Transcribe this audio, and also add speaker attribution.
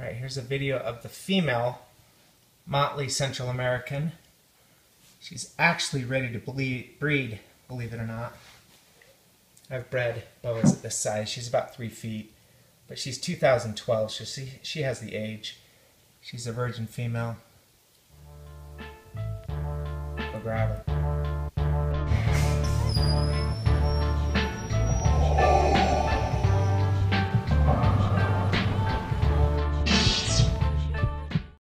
Speaker 1: Alright, here's a video of the female Motley Central American. She's actually ready to breed, believe it or not. I've bred boas at this size. She's about 3 feet, but she's 2012, so she has the age. She's a virgin female. Go grab her.